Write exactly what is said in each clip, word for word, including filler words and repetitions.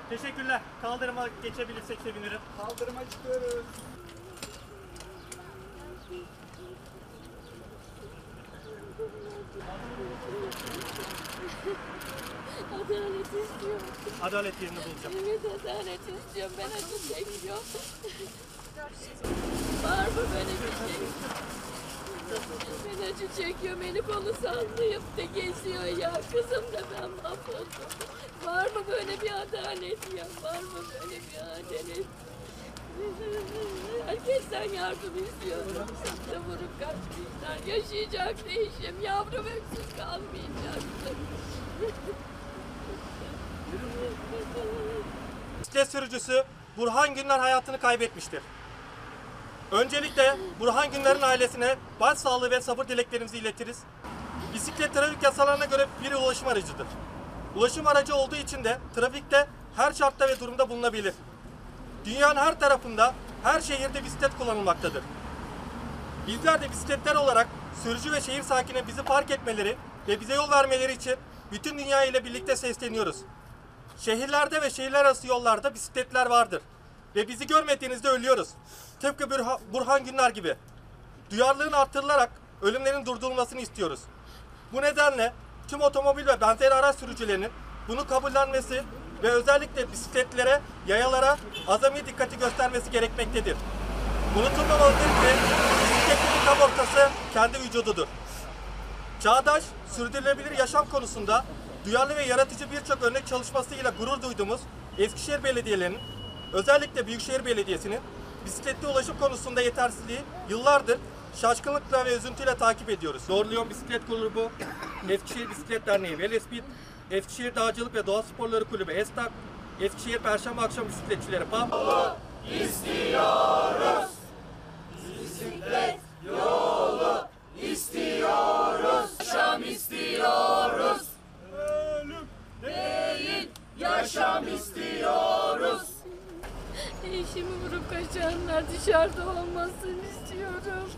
Teşekkürler. Kaldırıma geçebilirsek sevinirim. Kaldırıma çıkıyoruz. Adalet istiyorum. Adalet yerini bulacağım. Evet, adalet istiyorum. Ben acı çekiyorum. Var mı böyle bir şey? Ben acı çekiyorum. Beni kolu sallayıp da geçiyor ya. Kızım da ben mahvoldum. Var mı böyle bir adalet ya? Var mı böyle bir adalet? Herkesten yardım istiyorum. Sırtı vurup kaçmışlar. Yaşayacak değişim. Yavrum öksüz kalmayacaktı. Bisiklet sürücüsü Burhan Günler hayatını kaybetmiştir. Öncelikle Burhan Günler'in ailesine başsağlığı ve sabır dileklerimizi iletiriz. Bisiklet trafik yasalarına göre bir ulaşım aracıdır. Ulaşım aracı olduğu için de trafikte her şartta ve durumda bulunabilir. Dünyanın her tarafında, her şehirde bisiklet kullanılmaktadır. Bizler de bisikletler olarak sürücü ve şehir sakini bizi park etmeleri ve bize yol vermeleri için bütün dünya ile birlikte sesleniyoruz. Şehirlerde ve şehirler arası yollarda bisikletler vardır. Ve bizi görmediğinizde ölüyoruz. Tıpkı Burhan Günler gibi. Duyarlılığın artırılarak ölümlerin durdurulmasını istiyoruz. Bu nedenle tüm otomobil ve benzeri araç sürücülerinin bunu kabullenmesi ve özellikle bisikletlere, yayalara azami dikkati göstermesi gerekmektedir. Unutulmamalıdır ki bisikletin tam ortası kendi vücududur. Çağdaş, sürdürülebilir yaşam konusunda duyarlı ve yaratıcı birçok örnek çalışmasıyla gurur duyduğumuz Eskişehir Belediyelerinin, özellikle Büyükşehir Belediyesi'nin bisikletli ulaşım konusunda yetersizliği yıllardır şaşkınlıkla ve üzüntüyle takip ediyoruz. Doğru Lyon Bisiklet Grubu, Eskişehir Bisiklet Derneği, Velespit, Eskişehir Dağcılık ve Doğa Sporları Kulübü, ESTAK, Eskişehir Perşembe Akşam Bisikletçileri, P A M. Yolu istiyoruz. Bisiklet yolu istiyoruz. Yaşam istiyoruz. Ölüm değil, yaşam istiyoruz. Eşimi vurup kaçanlar dışarıda olmasın istiyorum.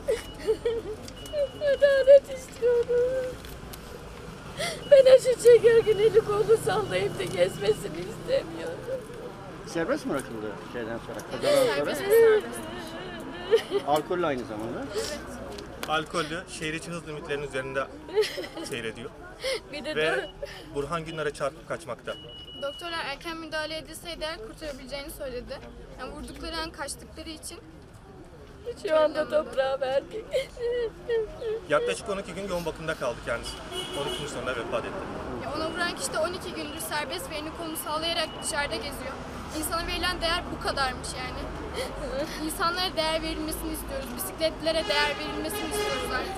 Adalet istiyorum. Ben acı çekerken eli kolu sallayıp da gezmesini istemiyorum. Serbest mi bırakıldı şeyden sonra? Kazadan sonra? Serbest. Alkollü aynı zamanda. Alkollü, şehir içi hız limitlerinin üzerinde seyrediyor. Bir de Ve Burhan Günler'e çarpıp kaçmakta. Doktorlar erken müdahale edilseydi eğer kurtarabileceğini söyledi. Yani vurdukları an kaçtıkları için. şu anda toprağa verdik. Yaklaşık on iki gün yoğun bakımda kaldı kendisi. on iki gün sonra vefat etti. Ya ona vuran kişi de on iki gündür serbest ve elini kolunu sallayarak dışarıda geziyor. İnsana verilen değer bu kadarmış yani. İnsanlara değer verilmesini istiyoruz. Bisikletlere değer verilmesini istiyoruz